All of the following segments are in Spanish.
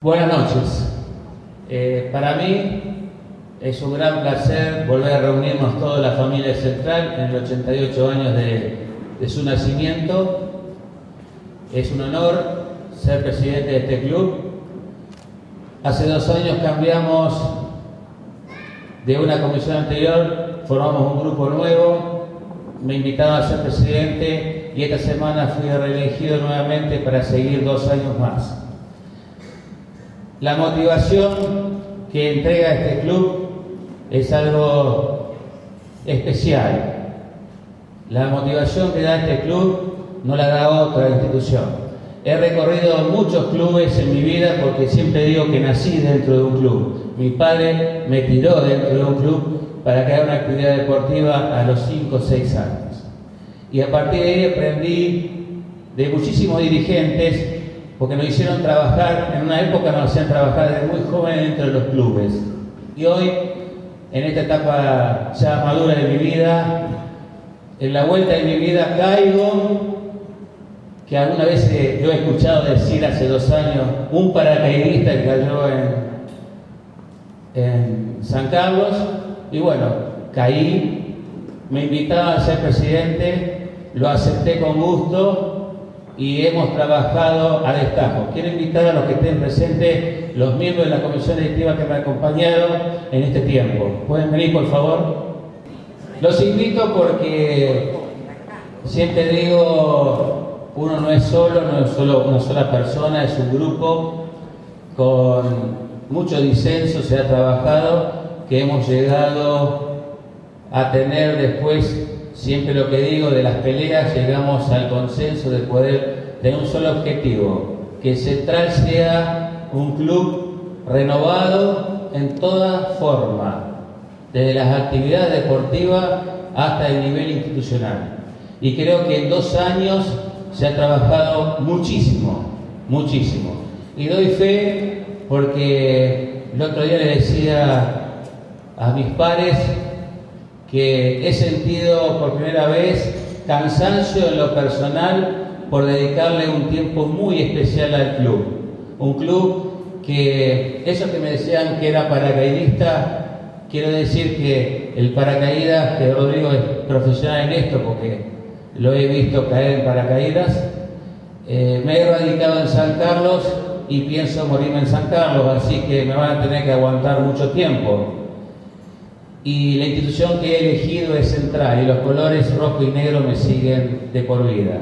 Buenas noches. Para mí es un gran placer volver a reunirnos toda la familia Central en los 88 años de su nacimiento. Es un honor ser presidente de este club. Hace 2 años cambiamos de una comisión anterior, formamos un grupo nuevo, me invitaron a ser presidente y esta semana fui reelegido nuevamente para seguir 2 años más. La motivación que entrega este club es algo especial. La motivación que da este club no la da otra institución. He recorrido muchos clubes en mi vida porque siempre digo que nací dentro de un club. Mi padre me tiró dentro de un club para que haga una actividad deportiva a los 5 o 6 años. Y a partir de ahí aprendí de muchísimos dirigentes porque nos hicieron trabajar, en una época nos hacían trabajar desde muy joven dentro de los clubes. Y hoy, en esta etapa ya madura de mi vida, en la vuelta de mi vida caigo, que alguna vez lo he escuchado decir hace 2 años, un paracaidista que cayó en San Carlos, y bueno, caí, me invitaban a ser presidente, lo acepté con gusto, y hemos trabajado a destajo. Quiero invitar a los que estén presentes, los miembros de la comisión directiva que me acompañaron en este tiempo. ¿Pueden venir, por favor? Los invito porque siempre digo, uno no es solo una sola persona, es un grupo con mucho disenso, se ha trabajado, que hemos llegado a tener después. Siempre lo que digo, de las peleas llegamos al consenso de poder tener un solo objetivo, que Central sea un club renovado en toda forma, desde las actividades deportivas hasta el nivel institucional. Y creo que en 2 años se ha trabajado muchísimo, muchísimo. Y doy fe porque el otro día le decía a mis pares que he sentido por primera vez cansancio en lo personal por dedicarle un tiempo muy especial al club. Un club que, esos que me decían que era paracaidista, quiero decir que el paracaídas, que Rodrigo es profesional en esto porque lo he visto caer en paracaídas, me he radicado en San Carlos y pienso morirme en San Carlos, así que me van a tener que aguantar mucho tiempo. Y la institución que he elegido es Central y los colores rojo y negro me siguen de por vida.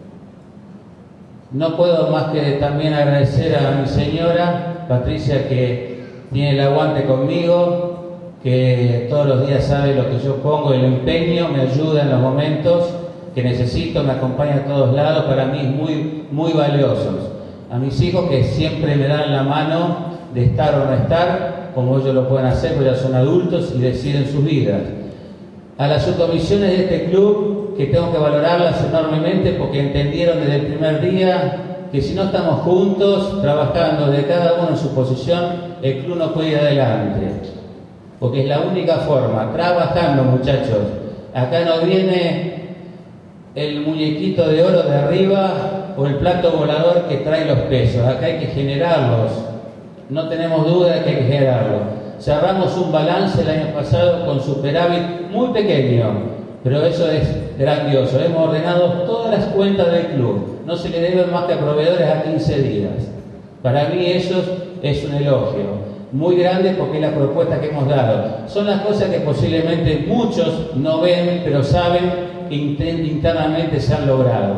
No puedo más que también agradecer a mi señora, Patricia, que tiene el aguante conmigo, que todos los días sabe lo que yo pongo, el empeño, me ayuda en los momentos que necesito, me acompaña a todos lados, para mí es muy valiosos. A mis hijos que siempre me dan la mano de estar o no estar, como ellos lo pueden hacer, porque ya son adultos y deciden sus vidas. A las subcomisiones de este club, que tengo que valorarlas enormemente porque entendieron desde el primer día que si no estamos juntos, trabajando de cada uno en su posición, el club no puede ir adelante. Porque es la única forma, trabajando, muchachos. Acá no viene el muñequito de oro de arriba o el plato volador que trae los pesos. Acá hay que generarlos. No tenemos duda de que hay que generarlo. Cerramos un balance el año pasado con superávit muy pequeño, pero eso es grandioso. Hemos ordenado todas las cuentas del club. No se le deben más que a proveedores a 15 días. Para mí eso es un elogio muy grande porque es la propuesta que hemos dado. Son las cosas que posiblemente muchos no ven, pero saben que internamente se han logrado.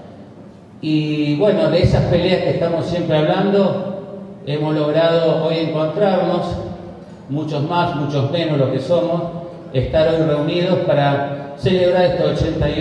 Y bueno, de esas peleas que estamos siempre hablando, hemos logrado hoy encontrarnos, muchos más, muchos menos lo que somos, estar hoy reunidos para celebrar estos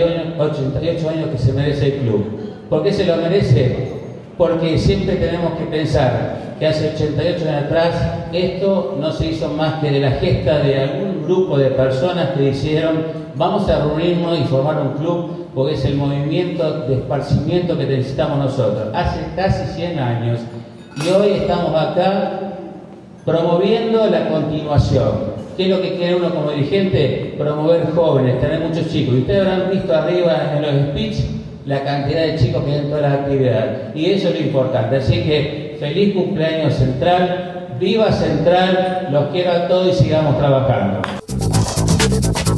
88 años que se merece el club. ¿Por qué se lo merece? Porque siempre tenemos que pensar que hace 88 años atrás esto no se hizo más que de la gesta de algún grupo de personas que dijeron vamos a reunirnos y formar un club porque es el movimiento de esparcimiento que necesitamos nosotros. Hace casi 100 años. Y hoy estamos acá promoviendo la continuación. ¿Qué es lo que quiere uno como dirigente? Promover jóvenes, tener muchos chicos. Y ustedes habrán visto arriba en los speech la cantidad de chicos que hay en todas las actividades. Y eso es lo importante. Así que feliz cumpleaños Central, viva Central, los quiero a todos y sigamos trabajando.